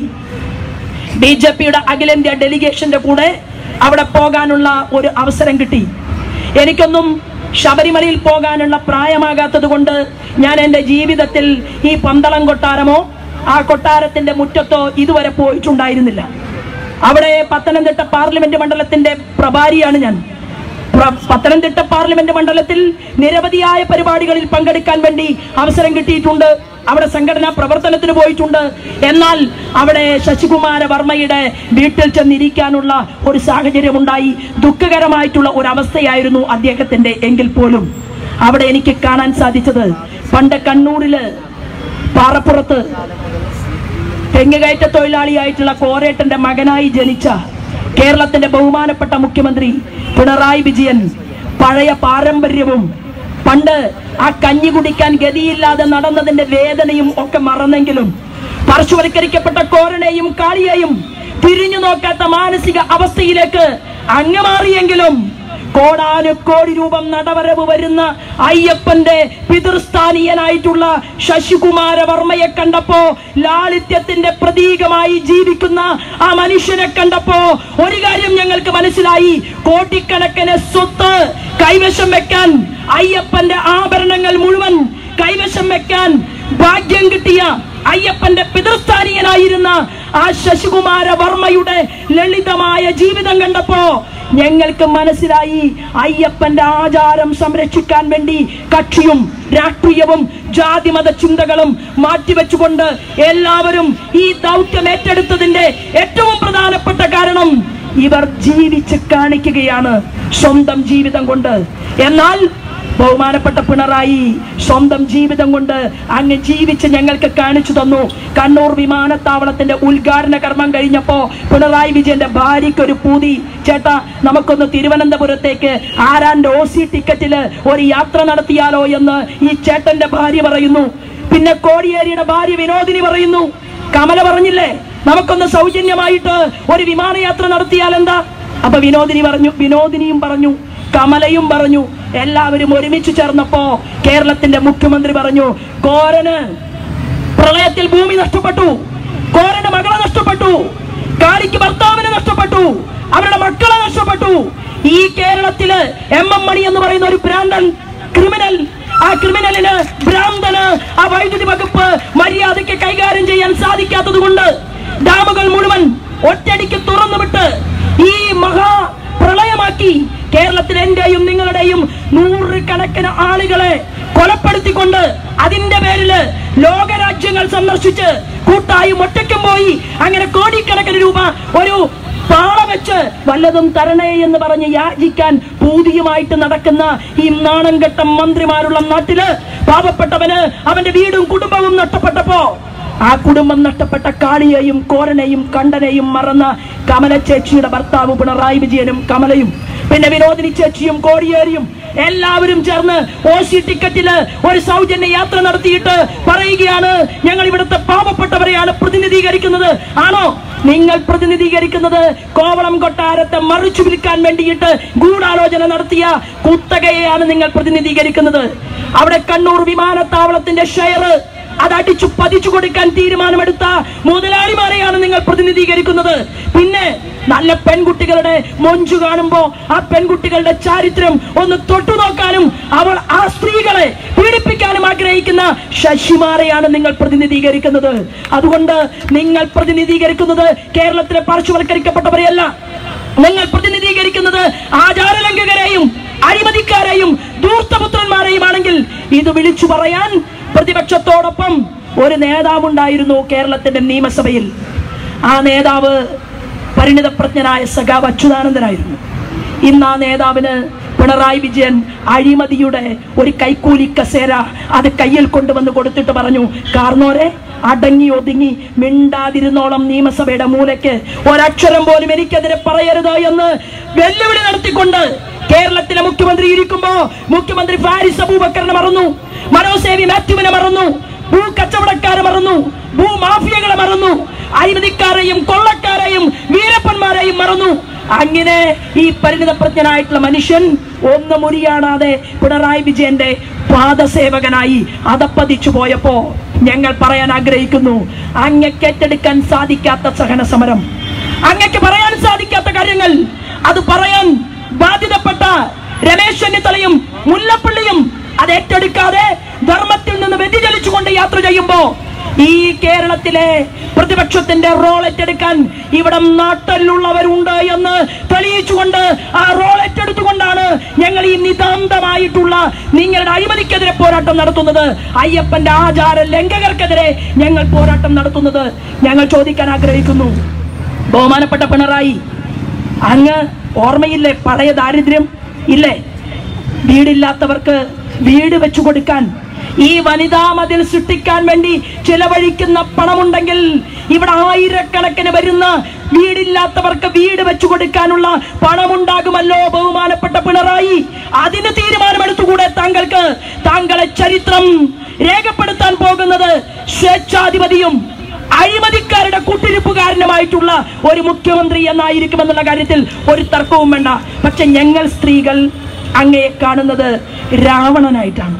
Speaker 1: BJPയുടെ അഖിലേന്ത്യാ ഡെലിഗേഷന്റെ കൂടെ അവിടെ പോകാനുള്ള ഒരു അവസരം കിട്ടി. എനിക്കൊന്നും ശബരിമലയിൽ പോകാനുള്ള പ്രായമാകാത്തത് കൊണ്ട് ഞാൻ എൻ്റെ ജീവിതത്തിൽ ഈ പന്തളം കൊട്ടാരമോ ആ കൊട്ടാരത്തിന്റെ മുറ്റത്തോ ഇതുവരെ പോയിട്ടുണ്ടായിരുന്നില്ല. അവിടെ പത്തനംതിട്ട പാർലമെന്റ് മണ്ഡലത്തിന്റെ പ്രഭാരിയാണ് ഞാൻ. പത്തനംതിട്ട പാർലമെന്റ് മണ്ഡലത്തിൽ നിരവധിയായ പരിപാടികളിൽ പങ്കെടുക്കാൻ വേണ്ടി അവസരം കിട്ടിയിട്ടുണ്ട്. അവിടെ സംഘടനാ പ്രവർത്തനത്തിന് പോയിട്ടുണ്ട്. എന്നാൽ അവിടെ ശശികുമാരവർമ്മയുടെ വീട്ടിൽ ചെന്നിരിക്കാനുള്ള ഒരു സാഹചര്യം ഉണ്ടായി. ദുഃഖകരമായിട്ടുള്ള ഒരു അവസ്ഥയായിരുന്നു അദ്ദേഹത്തിന്റെ. എങ്കിൽ പോലും അവിടെ എനിക്ക് കാണാൻ സാധിച്ചത്, പണ്ട് കണ്ണൂരില് പാറപ്പുറത്ത് തെങ്ങുകയറ്റ തൊഴിലാളിയായിട്ടുള്ള കോരേട്ടന്റെ മകനായി ജനിച്ച കേരളത്തിന്റെ ബഹുമാനപ്പെട്ട മുഖ്യമന്ത്രി പിണറായി വിജയൻ പഴയ പാരമ്പര്യവും പണ്ട് ആ കഞ്ഞി കുടിക്കാൻ ഗതിയില്ലാതെ നടന്നതിന്റെ വേദനയും ഒക്കെ മറന്നെങ്കിലും പാർശ്വവൽക്കരിക്കപ്പെട്ട കോരനെയും കാളിയെയും തിരിഞ്ഞു നോക്കാത്ത മാനസിക അവസ്ഥയിലേക്ക് അങ്ങ് മാറിയെങ്കിലും കോടാനുകോടി രൂപ നടവരവ് വരുന്ന അയ്യപ്പന്റെ പിതൃസ്ഥാനീയനായിട്ടുള്ള ശശികുമാരവർമ്മയെ കണ്ടപ്പോ, ലാളിത്യത്തിന്റെ പ്രതീകമായി ജീവിക്കുന്ന ആ മനുഷ്യനെ കണ്ടപ്പോ ഒരു കാര്യം ഞങ്ങൾക്ക് മനസ്സിലായി. കോടിക്കണക്കിന് സ്വത്ത് കൈവശം വെക്കാൻ, അയ്യപ്പന്റെ ആഭരണങ്ങൾ മുഴുവൻ കൈവശം വെക്കാൻ ഭാഗ്യം കിട്ടിയ അയ്യപ്പന്റെ പിതൃസ്ഥാനീയനായിരുന്ന ആ ശശികുമാരവർമ്മയുടെ ലളിതമായ ജീവിതം കണ്ടപ്പോ ഞങ്ങൾക്ക് മനസ്സിലായി, അയ്യപ്പന്റെ ആചാരം സംരക്ഷിക്കാൻ വേണ്ടി കക്ഷിയും രാഷ്ട്രീയവും ജാതിമത ചിന്തകളും മാറ്റിവെച്ചുകൊണ്ട് എല്ലാവരും ഈ ദൗത്യം ഏറ്റെടുത്തതിന്റെ ഏറ്റവും പ്രധാനപ്പെട്ട കാരണം ഇവർ ജീവിച്ച് കാണിക്കുകയാണ് സ്വന്തം ജീവിതം കൊണ്ട്. എന്നാൽ ബഹുമാനപ്പെട്ട പിണറായി സ്വന്തം ജീവിതം കൊണ്ട് അങ്ങ് ജീവിച്ച് ഞങ്ങൾക്ക് കാണിച്ചു തന്നു. കണ്ണൂർ വിമാനത്താവളത്തിന്റെ ഉദ്ഘാടന കർമ്മം കഴിഞ്ഞപ്പോ പിണറായി വിജയന്റെ ഭാര്യയ്ക്ക് ഒരു പൂതി, ചേട്ടാ നമുക്കൊന്ന് തിരുവനന്തപുരത്തേക്ക് ആരാന്റെ OC ടിക്കറ്റില് ഒരു യാത്ര നടത്തിയാലോ എന്ന് ഈ ചേട്ടന്റെ ഭാര്യ പറയുന്നു. പിന്നെ കോടിയേരിയുടെ ഭാര്യ വിനോദിനി പറയുന്നു, കമല പറഞ്ഞില്ലേ നമുക്കൊന്ന് സൗജന്യമായിട്ട് ഒരു വിമാനയാത്ര നടത്തിയാൽ എന്താ? അപ്പൊ വിനോദിനിയും പറഞ്ഞു, കമലയും പറഞ്ഞു. എല്ലാവരും ഒരുമിച്ച് ചേർന്നപ്പോ കേരളത്തിന്റെ മുഖ്യമന്ത്രി പറഞ്ഞു, കോരന് പ്രളയത്തിൽ ഭൂമി നഷ്ടപ്പെട്ടു, കോരന് മകളെ നഷ്ടപ്പെട്ടു, കാളിക്ക് ഭർത്താവിനെ നഷ്ടപ്പെട്ടു, അവരുടെ മക്കളെ നഷ്ടപ്പെട്ടു. ഈ കേരളത്തില് MM മണി എന്ന് പറയുന്ന ഒരു ഭ്രാന്തൻ ക്രിമിനൽ, ആ ക്രിമിനലിന് ഭ്രാന്തന് ആ വൈദ്യുതി വകുപ്പ് മര്യാദയ്ക്ക് കൈകാര്യം ചെയ്യാൻ സാധിക്കാത്തത് കൊണ്ട് ഡാമുകൾ മുഴുവൻ ഒറ്റയടിക്ക് തുറന്നുവിട്ട് ഈ മഹാ പ്രളയമാക്കി കേരളത്തിലെ എന്റെയും നിങ്ങളുടെയും നൂറുകണക്കിന് ആളുകളെ കൊലപ്പെടുത്തിക്കൊണ്ട് അതിന്റെ പേരില് ലോകരാജ്യങ്ങൾ സന്ദർശിച്ച് കൂട്ടായും ഒറ്റയ്ക്കും പോയി അങ്ങനെ കോടിക്കണക്കിന് രൂപ ഒരു പാള വെച്ച് വല്ലതും തരണേ എന്ന് പറഞ്ഞ് യാചിക്കാൻ പൂതിയുമായിട്ട് നടക്കുന്ന ഈ നാണം കെട്ട മന്ത്രിമാരുള്ള നാട്ടില് പാവപ്പെട്ടവന് അവന്റെ വീടും കുടുംബവും നഷ്ടപ്പെട്ടപ്പോ ആ കുടുംബം നഷ്ടപ്പെട്ട കാളിയെയും കോരനെയും കണ്ടനെയും മറന്ന കമല ചേച്ചിയുടെ ഭർത്താവ് പിണറായി വിജയനും കമലയും പിന്നെ വിനോദിനി ചേച്ചിയും കോടിയേരിയും എല്ലാവരും ചേർന്ന് OC ടിക്കറ്റില് ഒരു സൗജന്യ യാത്ര നടത്തിയിട്ട് പറയുകയാണ്, ഞങ്ങൾ ഇവിടുത്തെ പാവപ്പെട്ടവരെയാണ് പ്രതിനിധീകരിക്കുന്നത്. ആണോ നിങ്ങൾ പ്രതിനിധീകരിക്കുന്നത്? കോവളം കൊട്ടാരത്തെ മറിച്ചു വിൽക്കാൻ വേണ്ടിയിട്ട് ഗൂഢാലോചന നടത്തിയ കുത്തകയെയാണ് നിങ്ങൾ പ്രതിനിധീകരിക്കുന്നത്. അവിടെ കണ്ണൂർ വിമാനത്താവളത്തിന്റെ ഷെയർ അത് അടിച്ചു പതിച്ചു കൊടുക്കാൻ തീരുമാനമെടുത്ത മുതലാളിമാരെയാണ് നിങ്ങൾ പ്രതിനിധീകരിക്കുന്നത്. പിന്നെ നല്ല പെൺകുട്ടികളുടെ മൊഞ്ചു കാണുമ്പോ ആ പെൺകുട്ടികളുടെ ചാരിത്രം ഒന്ന് തൊട്ടു നോക്കാനും ആ സ്ത്രീകളെ പീഡിപ്പിക്കാനും ആഗ്രഹിക്കുന്ന ശശിമാരെയാണ് നിങ്ങൾ പ്രതിനിധീകരിക്കുന്നത്. അതുകൊണ്ട് നിങ്ങൾ പ്രതിനിധീകരിക്കുന്നത് കേരളത്തിലെ പാർശ്വവൽക്കരിക്കപ്പെട്ടവരെയല്ല, നിങ്ങൾ പ്രതിനിധീകരിക്കുന്നത് ആചാരലംഘകരെയും അഴിമതിക്കാരെയും ധൂർത്തപുത്രന്മാരെയുമാണെങ്കിൽ ഇത് വിളിച്ചു പറയാൻ പ്രതിപക്ഷത്തോടൊപ്പം ഒരു നേതാവുണ്ടായിരുന്നു കേരളത്തിന്റെ നിയമസഭയിൽ. ആ നേതാവ് പരിണിതപ്രജ്ഞനായ സഖാവ് അച്യുതാനന്ദനായിരുന്നു. ഇന്ന് ആ നേതാവിന് പിണറായി വിജയൻ അഴിമതിയുടെ ഒരു കൈക്കൂലി കസേര അത് കയ്യിൽ കൊണ്ടുവന്ന് കൊടുത്തിട്ട് പറഞ്ഞു, കാർന്നോരെ അടങ്ങി ഒതുങ്ങി മിണ്ടാതിരുന്നോളം നിയമസഭയുടെ മൂലയ്ക്ക് ഒരക്ഷരം പോലും എനിക്കെതിരെ പറയരുത് എന്ന് വെല്ലുവിളി നടത്തിക്കൊണ്ട് കേരളത്തിലെ മുഖ്യമന്ത്രി ഇരിക്കുമ്പോ മുഖ്യമന്ത്രി ഫാരിസ് അബൂബക്കറിനെ മറന്നു, മനോസേവി മാത്യുവിനെ മറന്നു, ഭൂ കച്ചവടക്കാരെ മറന്നു, ഭൂമാഫിയകളെ മറന്നു, അഴിമതിക്കാരെയും കൊള്ളക്കാരെയും വീരപ്പന്മാരെയും മറന്നു. അങ്ങനെ ഈ പരിണിതപ്രജ്ഞനായിട്ടുള്ള മനുഷ്യൻ ഒന്ന് മുറിയാടാതെ പിണറായി വിജയന്റെ പാദസേവകനായി അതപ്പതിച്ചു പോയപ്പോ ഞങ്ങൾ പറയാൻ ആഗ്രഹിക്കുന്നു, അങ്ങക്ക് ഏറ്റെടുക്കാൻ സാധിക്കാത്ത സഹന സമരം, അങ്ങക്ക് പറയാൻ സാധിക്കാത്ത കാര്യങ്ങൾ അത് പറയാൻ ബാധ്യതപ്പെട്ട രമേശ് ചെന്നിത്തലയും മുല്ലപ്പള്ളിയും അത് ഏറ്റെടുക്കാതെ ധർമ്മത്തിൽ നിന്ന് വ്യതിചലിച്ചുകൊണ്ട് യാത്ര ചെയ്യുമ്പോ ഈ കേരളത്തിലെ പ്രതിപക്ഷത്തിന്റെ റോൾ ഏറ്റെടുക്കാൻ ഇവിടെ നാട്ടിലുള്ളവരുണ്ട് എന്ന് തെളിയിച്ചുകൊണ്ട് ആ റോൾ ഏറ്റെടുത്തുകൊണ്ടാണ് ഞങ്ങൾ ഈ നിതാന്തമായിട്ടുള്ള നിങ്ങളുടെ അഴിമതിക്കെതിരെ പോരാട്ടം നടത്തുന്നത്. അയ്യപ്പന്റെ ആചാര ലംഘകർക്കെതിരെ ഞങ്ങൾ പോരാട്ടം നടത്തുന്നത്. ഞങ്ങൾ ചോദിക്കാൻ ആഗ്രഹിക്കുന്നു, ബഹുമാനപ്പെട്ട പിണറായി, അങ്ങ് ഓർമ്മയില്ലേ പഴയ ദാരിദ്ര്യം ഇല്ലേ? വീടില്ലാത്തവർക്ക് വീട് വെച്ചു കൊടുക്കാൻ, ഈ വനിതാ മതിൽ സൃഷ്ടിക്കാൻ വേണ്ടി ചിലവഴിക്കുന്ന പണമുണ്ടെങ്കിൽ ഇവിടെ ആയിരക്കണക്കിന് വരുന്ന വീടില്ലാത്തവർക്ക് വീട് വെച്ചു കൊടുക്കാനുള്ള പണമുണ്ടാകുമല്ലോ ബഹുമാനപ്പെട്ട പിണറായി. അതിന് തീരുമാനമെടുത്തുകൂടെ താങ്കൾക്ക്? താങ്കളെ ചരിത്രം രേഖപ്പെടുത്താൻ പോകുന്നത് സ്വേച്ഛാധിപതിയും അഴിമതിക്കാരുടെ കൂട്ടിരിപ്പുകാരനുമായിട്ടുള്ള ഒരു മുഖ്യമന്ത്രി എന്നായിരിക്കുമെന്നുള്ള കാര്യത്തിൽ ഒരു തർക്കവും വേണ്ട. പക്ഷെ ഞങ്ങൾ സ്ത്രീകൾ അങ്ങയെ കാണുന്നത് രാവണനായിട്ടാണ്.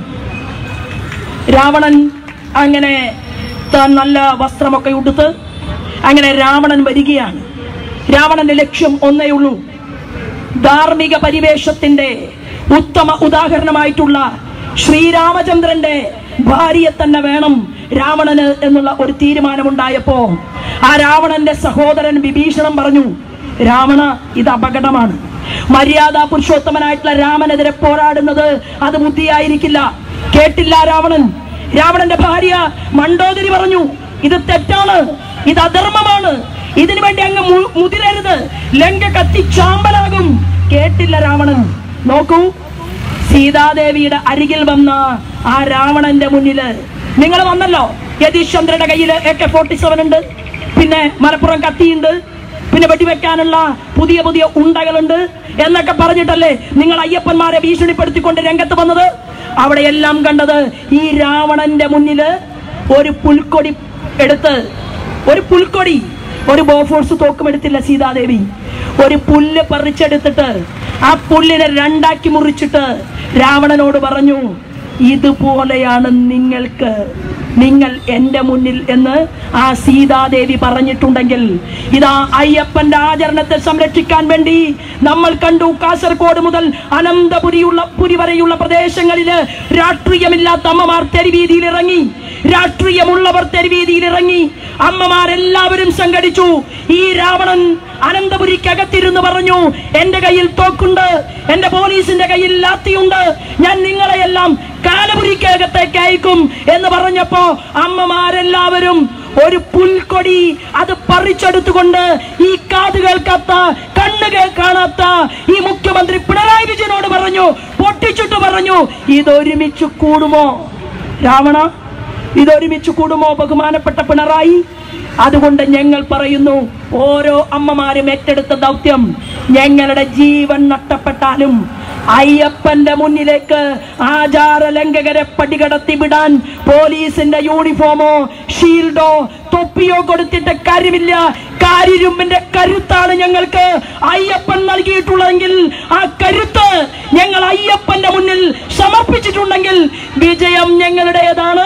Speaker 1: രാവണൻ അങ്ങനെ താൻ നല്ല വസ്ത്രമൊക്കെ ഉടുത്ത് അങ്ങനെ രാവണൻ വരികയാണ്. രാവണന്റെ ലക്ഷ്യം ഒന്നേ ഉള്ളൂ, ധാർമ്മിക പരിവേഷത്തിന്റെ ഉത്തമ ഉദാഹരണമായിട്ടുള്ള ശ്രീരാമചന്ദ്രന്റെ ഭാര്യയെ തന്നെ വേണം രാവണന് എന്നുള്ള ഒരു തീരുമാനമുണ്ടായപ്പോ ആ രാവണന്റെ സഹോദരൻ വിഭീഷണൻ പറഞ്ഞു, രാവണ, ഇത് അപകടമാണ്. മര്യാദാ പുരുഷോത്തമനായിട്ടുള്ള രാമനെതിരെ പോരാടുന്നത് അത് ബുദ്ധിയായിരിക്കില്ല. കേട്ടില്ല രാവണൻ. രാവണന്റെ ഭാര്യ മണ്ഡോദരി പറഞ്ഞു, ഇത് തെറ്റാണ്, ഇത് അധർമ്മമാണ്, ഇതിനു വേണ്ടി അങ്ങ് മുതിരരുത്, ലങ്ക കത്തി ചാമ്പലാകും. കേട്ടില്ല രാവണൻ. നോക്കൂ, സീതാദേവിയുടെ അരികിൽ വന്ന ആ രാവണന്റെ മുന്നില് നിങ്ങൾ വന്നല്ലോ. യതീഷ് ചന്ദ്രയുടെ കയ്യിൽ AK-47 ഉണ്ട്, പിന്നെ മലപ്പുറം കത്തിയുണ്ട്, പിന്നെ വെടിവെക്കാനുള്ള പുതിയ പുതിയ ഉണ്ടകളുണ്ട് എന്നൊക്കെ പറഞ്ഞിട്ടല്ലേ നിങ്ങൾ അയ്യപ്പന്മാരെ ഭീഷണിപ്പെടുത്തിക്കൊണ്ട് രംഗത്ത് വന്നത്? അവിടെയെല്ലാം കണ്ടത് ഈ രാവണന്റെ മുന്നില് ഒരു പുൽക്കൊടി എടുത്ത്, ഒരു ബോഫോഴ്സ് തോക്കുമെടുത്തില്ല സീതാദേവി, ഒരു പുല്ല് പറിച്ചെടുത്തിട്ട് ആ പുല്ലിനെ രണ്ടാക്കി മുറിച്ചിട്ട് രാവണനോട് പറഞ്ഞു, ഇതുപോലെയാണ് നിങ്ങൾ എന്റെ മുന്നിൽ എന്ന് ആ സീതാദേവി പറഞ്ഞിട്ടുണ്ടെങ്കിൽ, ഇതാ അയ്യപ്പന്റെ ആചരണത്തെ സംരക്ഷിക്കാൻ വേണ്ടി നമ്മൾ കണ്ടു കാസർഗോഡ് മുതൽ അനന്തപുരി വരെയുള്ള പ്രദേശങ്ങളില് രാഷ്ട്രീയമില്ലാത്ത അമ്മമാർ തെരുവീതിയിൽ ഇറങ്ങി, രാഷ്ട്രീയമുള്ളവർ തെരുവീതിയിൽ ഇറങ്ങി, അമ്മമാരെല്ലാവരും സംഘടിച്ചു. ഈ രാവണൻ അനന്തപുരിക്കകത്തിരുന്ന് പറഞ്ഞു, എന്റെ കയ്യിൽ തോക്കുണ്ട്, എന്റെ പോലീസിന്റെ കയ്യിൽ ലാത്തിയുണ്ട്, ഞാൻ നിങ്ങളെയെല്ലാം കാലപുരിക്കകത്തേക്ക് അയക്കും എന്ന് പറഞ്ഞപ്പോ അമ്മമാരെല്ലാവരും ഒരു പുൽക്കൊടി അത് പറിച്ചെടുത്തുകൊണ്ട് ഈ കാത് കേൾക്കാത്ത കണ്ണുകൾ കാണാത്ത ഈ മുഖ്യമന്ത്രി പിണറായി വിജയനോട് പറഞ്ഞു, പൊട്ടിച്ചിട്ട് പറഞ്ഞു, ഇതൊരുമിച്ച് കൂടുമോ രാവണ, ഇതൊരുമിച്ച് കൂടുമോ ബഹുമാനപ്പെട്ട പിണറായി? അതുകൊണ്ട് ഞങ്ങൾ പറയുന്നു, ഓരോ അമ്മമാരും ഏറ്റെടുത്ത ദൗത്യം, ഞങ്ങളുടെ ജീവൻ നഷ്ടപ്പെട്ടാലും അയ്യപ്പന്റെ മുന്നിലേക്ക് ആചാരലംഘകരെ പടികടത്തി വിടാൻ പോലീസിന്റെ യൂണിഫോമോ ഷീൽഡോ തൊപ്പിയോ കൊടുത്തിട്ട് കാര്യമില്ല. കാരിരുമ്പിന്റെ കരുത്താണ് ഞങ്ങൾക്ക് അയ്യപ്പൻ നൽകിയിട്ടുള്ളതെങ്കിൽ ആ കരുത്ത് ഞങ്ങൾ അയ്യപ്പന്റെ മുന്നിൽ സമർപ്പിച്ചിട്ടുണ്ടെങ്കിൽ വിജയം ഞങ്ങളുടേതാണ്.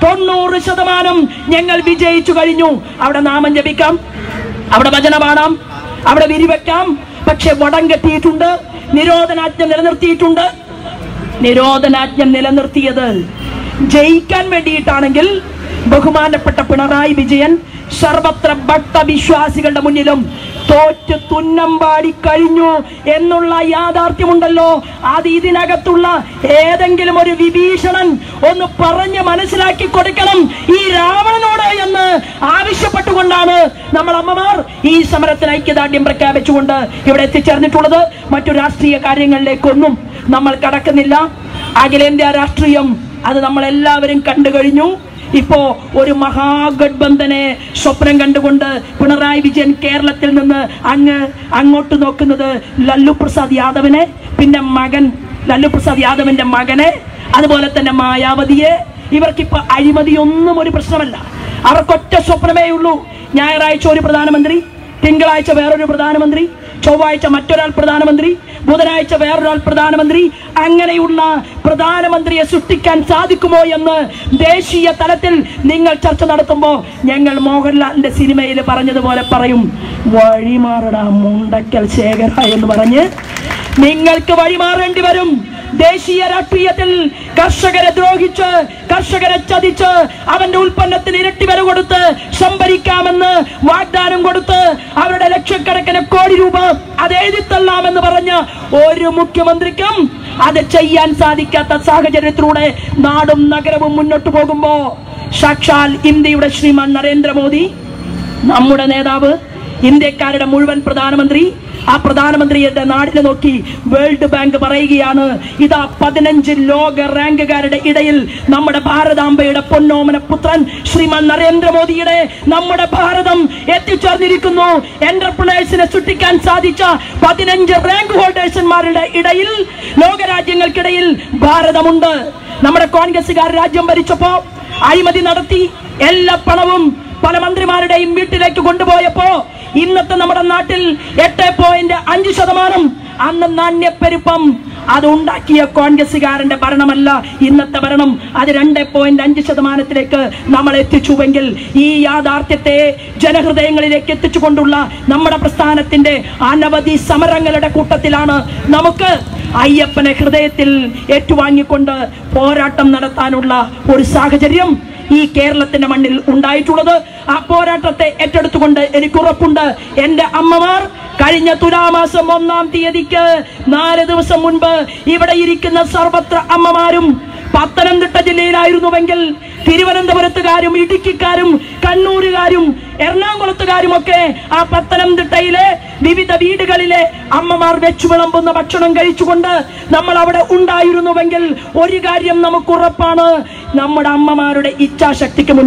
Speaker 1: 90% ഞങ്ങൾ വിജയിച്ചു കഴിഞ്ഞു. അവിടെ നാമം ജപിക്കാം, അവിടെ ഭജന പാടാം, അവിടെ വിരിവെക്കാം, പക്ഷെ വടം കെട്ടിയിട്ടുണ്ട്, നിരോധനാജ്ഞ നിലനിർത്തിയിട്ടുണ്ട്. നിരോധനാജ്ഞ നിലനിർത്തിയത് ജയിക്കാൻ വേണ്ടിയിട്ടാണെങ്കിൽ ബഹുമാനപ്പെട്ട പിണറായി വിജയൻ സർവത്ര ഭക്തവിശ്വാസികളുടെ മുന്നിലും തോറ്റ് തുന്നമ്പാടി കഴിഞ്ഞു എന്നുള്ള യാഥാർത്ഥ്യമുണ്ടല്ലോ. അത് ഇതിനകത്തുള്ള ഏതെങ്കിലും ഒരു വിഭീഷണൻ ഒന്ന് പറഞ്ഞ് മനസ്സിലാക്കി കൊടുക്കണം ഈ രാവണനോട് എന്ന് ആവശ്യപ്പെട്ടുകൊണ്ടാണ് നമ്മൾ അമ്മമാർ ഈ സമരത്തിന് ഐക്യദാർഢ്യം പ്രഖ്യാപിച്ചുകൊണ്ട് ഇവിടെ എത്തിച്ചേർന്നിട്ടുള്ളത്. മറ്റു രാഷ്ട്രീയ കാര്യങ്ങളിലേക്കൊന്നും നമ്മൾ കടക്കുന്നില്ല. അഖിലേന്ത്യാ രാഷ്ട്രീയം അത് നമ്മളെല്ലാവരും കണ്ടു കഴിഞ്ഞു. ഇപ്പോ ഒരു മഹാഗഡ്ബന്ധനെ സ്വപ്നം കണ്ടുകൊണ്ട് പിണറായി വിജയൻ കേരളത്തിൽ നിന്ന് അങ്ങോട്ട് നോക്കുന്നത് ലല്ലു പ്രസാദ് യാദവിനെ, പിന്നെ ലല്ലു പ്രസാദ് യാദവിന്റെ മകനെ, അതുപോലെ തന്നെ മായാവതിയെ. ഇവർക്കിപ്പോ അഴിമതിയൊന്നും ഒരു പ്രശ്നമല്ല. അവർക്കൊറ്റ സ്വപ്നമേ ഉള്ളൂ, ഞായറാഴ്ച ഒരു പ്രധാനമന്ത്രി, തിങ്കളാഴ്ച വേറൊരു പ്രധാനമന്ത്രി, ചൊവ്വാഴ്ച മറ്റൊരാൾ പ്രധാനമന്ത്രി, ബുധനാഴ്ച വേറൊരാൾ പ്രധാനമന്ത്രി. അങ്ങനെയുള്ള പ്രധാനമന്ത്രിയെ സൃഷ്ടിക്കാൻ സാധിക്കുമോ എന്ന് ദേശീയ തലത്തിൽ നിങ്ങൾ ചർച്ച നടത്തുമ്പോൾ ഞങ്ങൾ മോഹൻലാലിന്റെ സിനിമയിൽ പറഞ്ഞതുപോലെ പറയും, വഴിമാറടാ മുണ്ടക്കൽ ശേഖര എന്ന് പറഞ്ഞ് നിങ്ങൾക്ക് വഴിമാറേണ്ടി വരും. ദേശീയ രാഷ്ട്രീയത്തിൽ കർഷകരെ ദ്രോഹിച്ച്, കർഷകരെ ചതിച്ച്, അവന്റെ ഉൽപ്പന്നത്തിന് ഇരട്ടി വില കൊടുത്ത് സംഭരിക്കാമെന്ന് വാഗ്ദാനം കൊടുത്ത് അവരുടെ ലക്ഷക്കണക്കിന് കോടി രൂപ അത് എഴുതിത്തള്ളാമെന്ന് പറഞ്ഞ ഒരു മുഖ്യമന്ത്രിക്കും അത് ചെയ്യാൻ സാധിക്കാത്ത സാഹചര്യത്തിലൂടെ നാടും നഗരവും മുന്നോട്ട് പോകുമ്പോ സാക്ഷാൽ ഇന്ത്യയുടെ ശ്രീമാൻ നരേന്ദ്രമോദി, നമ്മുടെ നേതാവ്, ഇന്ത്യക്കാരുടെ മുഴുവൻ പ്രധാനമന്ത്രി, ആ പ്രധാനമന്ത്രിയുടെ നാടിനെ നോക്കി വേൾഡ് ബാങ്ക് പറയുകയാണ്, ഇതാ 15 ലോക റാങ്കുകാരുടെ ഇടയിൽ നമ്മുടെ ഭാരതാംബയുടെ പൊന്നോമന പുത്രൻ ശ്രീമാൻ നരേന്ദ്രമോദിയുടെ നമ്മുടെ ഭാരതം എത്തിച്ചേർന്നിരിക്കുന്നു. എന്റർപ്രണേഴ്സിനെ സൃഷ്ടിക്കാൻ സാധിച്ച 15 റാങ്ക് ഹോൾഡേഴ്സന്മാരുടെ ഇടയിൽ, ലോകരാജ്യങ്ങൾക്കിടയിൽ ഭാരതമുണ്ട്. നമ്മുടെ കോൺഗ്രസുകാർ രാജ്യം ഭരിച്ചപ്പോ അഴിമതി നടത്തി എല്ലാ പണവും പല മന്ത്രിമാരുടെയും വീട്ടിലേക്ക് കൊണ്ടുപോയപ്പോ ഇന്നത്തെ നമ്മുടെ നാട്ടിൽ 8.5% അന്ന് നാണ്യപ്പെരുപ്പം അത് ഉണ്ടാക്കിയ കോൺഗ്രസുകാരന്റെ ഭരണമല്ല ഇന്നത്തെ ഭരണം. അത് 2.5% നമ്മൾ എത്തിച്ചുവെങ്കിൽ ഈ യാഥാർത്ഥ്യത്തെ ജനഹൃദയങ്ങളിലേക്ക് എത്തിച്ചുകൊണ്ടുള്ള നമ്മുടെ പ്രസ്ഥാനത്തിന്റെ അനവധി സമരങ്ങളുടെ കൂട്ടത്തിലാണ് നമുക്ക് അയ്യപ്പനെ ഹൃദയത്തിൽ ഏറ്റുവാങ്ങിക്കൊണ്ട് പോരാട്ടം നടത്താനുള്ള ഒരു സാഹചര്യം ഈ കേരളത്തിന്റെ മണ്ണിൽ ഉണ്ടായിട്ടുള്ളത്. ആ പോരാട്ടത്തെ ഏറ്റെടുത്തുകൊണ്ട് എനിക്ക് ഉറപ്പുണ്ട്, എന്റെ അമ്മമാർ കഴിഞ്ഞ തുലാമാസം 1-ാം തീയതിക്ക് 4 ദിവസം മുൻപ് ഇവിടെ ഇരിക്കുന്ന സർവത്ര അമ്മമാരും പത്തനംതിട്ട ജില്ലയിലായിരുന്നുവെങ്കിൽ തിരുവനന്തപുരത്തുകാരും ഇടുക്കിക്കാരും കണ്ണൂരുകാരും എറണാകുളത്തുകാരും ഒക്കെ ആ പത്തനംതിട്ടയിലെ വിവിധ വീടുകളിലെ അമ്മമാർ വെച്ചു വിളമ്പുന്ന ഭക്ഷണം കഴിച്ചുകൊണ്ട് നമ്മൾ അവിടെ ഉണ്ടായിരുന്നുവെങ്കിൽ ഒരു കാര്യം നമുക്ക് ഉറപ്പാണ്, നമ്മുടെ അമ്മമാരുടെ ഇച്ഛാശക്തിക്ക് മുന്നിൽ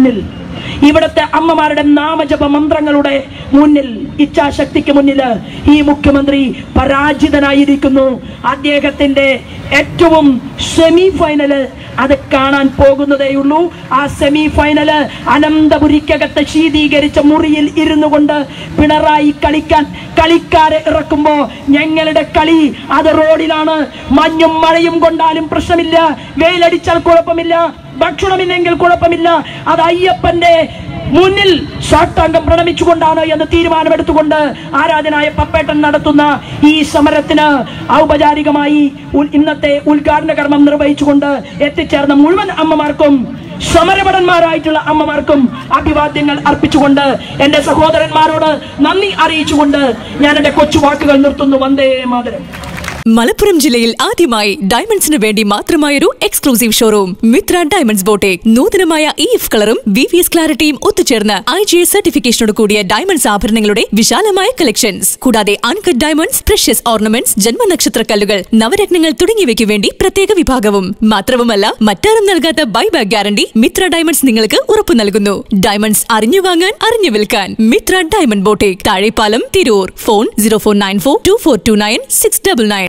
Speaker 1: ഇവിടുത്തെ അമ്മമാരുടെ നാമജപ മന്ത്രങ്ങളുടെ മുന്നിൽ, ഇച്ഛാശക്തിക്ക് മുന്നിൽ ഈ മുഖ്യമന്ത്രി പരാജിതനായിരിക്കുന്നു. അദ്ദേഹത്തിന്റെ ഏറ്റവും സെമി ഫൈനല് അത് കാണാൻ പോകുന്നതേയുള്ളൂ. ആ സെമി ഫൈനല് അനന്തപുരിക്കകത്ത് ശീതീകരിച്ച മുറിയിൽ ഇരുന്നു കൊണ്ട് പിണറായി കളിക്കാരെ ഇറക്കുമ്പോ ഞങ്ങളുടെ കളി അത് റോഡിലാണ്. മഞ്ഞും മഴയും കൊണ്ടാലും പ്രശ്നമില്ല, വെയിലടിച്ചാൽ കുഴപ്പമില്ല, ഭക്ഷണമില്ലെങ്കിൽ കുഴപ്പമില്ല. അത് അയ്യപ്പന്റെ മുന്നിൽ സാഷ്ടാംഗം പ്രണമിച്ചുകൊണ്ടാണ് എന്ന് തീരുമാനമെടുത്തുകൊണ്ട് ആരാധനായ പപ്പേട്ടൻ നടത്തുന്ന ഈ സമരത്തിന് ഔപചാരികമായി ഇന്നത്തെ ഉദ്ഘാടന കർമ്മം നിർവഹിച്ചുകൊണ്ട് എത്തിച്ചേർന്ന മുഴുവൻ അമ്മമാർക്കും, സമരഭടന്മാരായിട്ടുള്ള അമ്മമാർക്കും അഭിവാദ്യങ്ങൾ അർപ്പിച്ചുകൊണ്ട് എന്റെ സഹോദരന്മാരോട് നന്ദി അറിയിച്ചുകൊണ്ട് ഞാൻ എന്റെ കൊച്ചു വാക്കുകൾ നിർത്തുന്നു. വന്ദേ മാതരം.
Speaker 2: മലപ്പുറം ജില്ലയിൽ ആദ്യമായി ഡയമണ്ട്സിന് വേണ്ടി മാത്രമായൊരു exclusive showroom Mitra diamonds boutique. നൂതനമായ EF കളറും VVS ക്ലാരിറ്റിയും ഒത്തുചേർന്ന് IGS സർട്ടിഫിക്കേഷനോട് കൂടിയ ഡയമണ്ട്സ് ആഭരണങ്ങളുടെ വിശാലമായ കളക്ഷൻസ്. കൂടാതെ അൺകട്ട് ഡയമണ്ട്സ്, പ്രഷ്യസ് ഓർണമെന്റ്സ്, ജന്മനക്ഷത്ര കല്ലുകൾ, നവരത്നങ്ങൾ തുടങ്ങിയവയ്ക്ക് വേണ്ടി പ്രത്യേക വിഭാഗവും. മാത്രവുമല്ല, മറ്റാരും നൽകാത്ത ബൈബാക്ക് ഗ്യാരണ്ടി മിത്ര ഡയമണ്ട്സ് നിങ്ങൾക്ക് ഉറപ്പു നൽകുന്നു. ഡയമണ്ട്സ് അറിഞ്ഞു വാങ്ങാൻ, അറിഞ്ഞു വിൽക്കാൻ. Mitra diamond boutique, Thazhepalam, Tirur. Phone 04942429 699.